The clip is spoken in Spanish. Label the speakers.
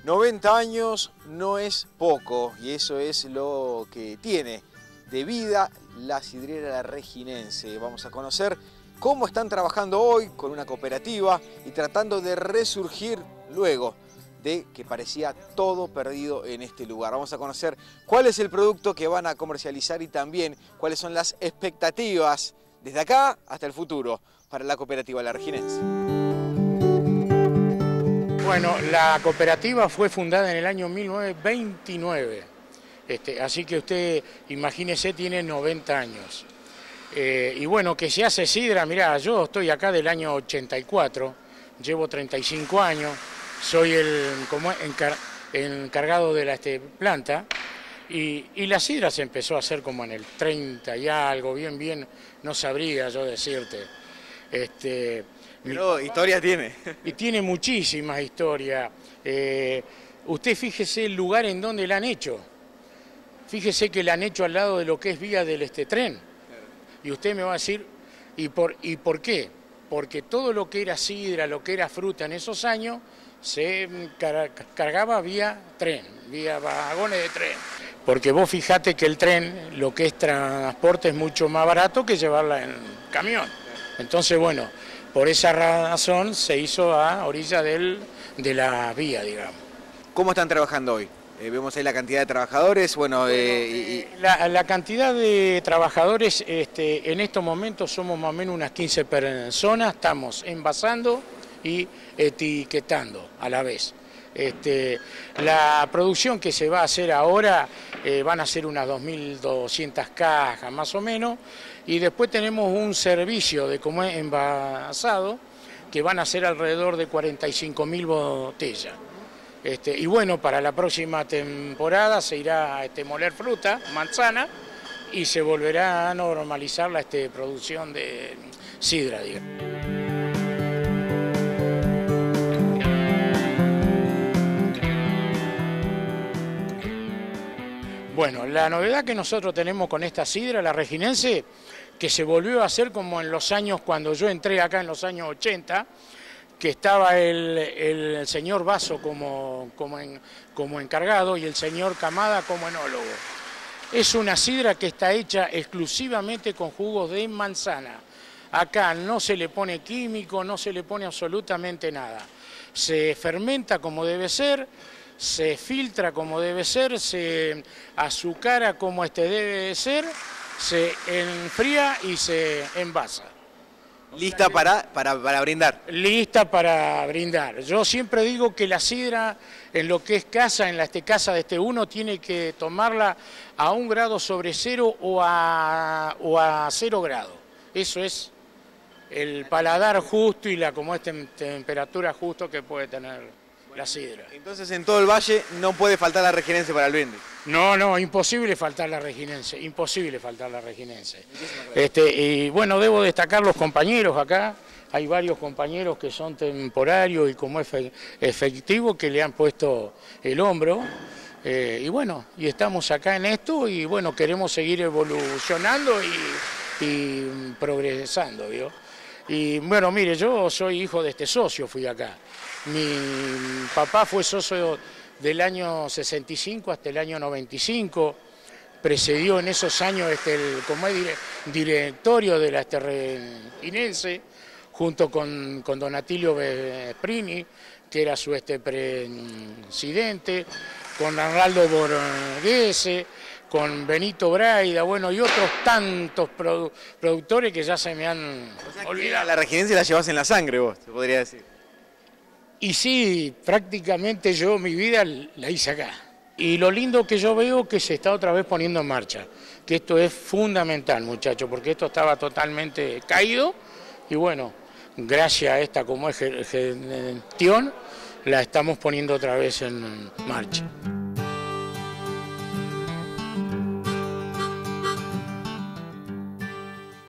Speaker 1: 90 años no es poco y eso es lo que tiene de vida la sidrera La Reginense. Vamos a conocer cómo están trabajando hoy con una cooperativa y tratando de resurgir luego de que parecía todo perdido en este lugar. Vamos a conocer cuál es el producto que van a comercializar y también cuáles son las expectativas desde acá hasta el futuro para la cooperativa La Reginense.
Speaker 2: Bueno, la cooperativa fue fundada en el año 1929, así que usted, imagínese, tiene 90 años. Y bueno, que se hace sidra, mirá, yo estoy acá del año 84, llevo 35 años, soy el encargado de la planta, y la sidra se empezó a hacer como en el 30 y algo, bien, no sabría yo decirte.
Speaker 1: Pero historia tiene.
Speaker 2: Y tiene muchísimas historias. Usted fíjese el lugar en donde la han hecho. Fíjese que la han hecho al lado de lo que es vía del tren. Y usted me va a decir, ¿y por qué? Porque todo lo que era sidra, lo que era fruta en esos años, se cargaba vía tren, vía vagones de tren. Porque vos fijate que el tren, lo que es transporte, es mucho más barato que llevarla en camión. Entonces, bueno, por esa razón se hizo a orilla de la vía, digamos.
Speaker 1: ¿Cómo están trabajando hoy? Vemos ahí la cantidad de trabajadores.
Speaker 2: La cantidad de trabajadores, en estos momentos somos más o menos unas 15 personas, estamos envasando y etiquetando a la vez. La producción que se va a hacer ahora van a ser unas 2.200 cajas más o menos, y después tenemos un servicio de como envasado que van a ser alrededor de 45.000 botellas. Y bueno, para la próxima temporada se irá a moler fruta, manzana, y se volverá a normalizar la producción de sidra, digamos. Bueno, la novedad que nosotros tenemos con esta sidra, la Reginense, que se volvió a hacer como en los años, cuando yo entré acá en los años 80, que estaba el señor Vaso como encargado y el señor Camada como enólogo. Es una sidra que está hecha exclusivamente con jugos de manzana. Acá no se le pone químico, no se le pone absolutamente nada. Se fermenta como debe ser, se filtra como debe ser, se azucara como debe ser, se enfría y se envasa.
Speaker 1: ¿Lista para brindar?
Speaker 2: Lista para brindar. Yo siempre digo que la sidra, en lo que es casa, en casa de uno, tiene que tomarla a 1 grado sobre cero o a 0 grados. Eso es el paladar justo y la temperatura justo que puede tener la sidra.
Speaker 1: Entonces en todo el valle no puede faltar la Reginense para el brindis.
Speaker 2: No, imposible faltar la Reginense, imposible faltar la Reginense. Y bueno, debo destacar los compañeros acá, hay varios compañeros que son temporarios y como efectivo que le han puesto el hombro, y bueno, y estamos acá en esto y bueno, queremos seguir evolucionando y progresando, ¿vio? Y bueno, mire, yo soy hijo de socio, fui acá. Mi papá fue socio del año 65 hasta el año 95, precedió en esos años como directorio de la Reginense, junto con Don Atilio Vesprini, que era su presidente, con Arnaldo Borghese, con Benito Braida, bueno, y otros tantos productores que ya se me han olvidado.
Speaker 1: La Reginense la llevas en la sangre vos, se podría decir.
Speaker 2: Y sí, prácticamente yo mi vida la hice acá. Y lo lindo que yo veo que se está otra vez poniendo en marcha, que esto es fundamental, muchachos, porque esto estaba totalmente caído y bueno, gracias a esta como gestión la estamos poniendo otra vez en marcha.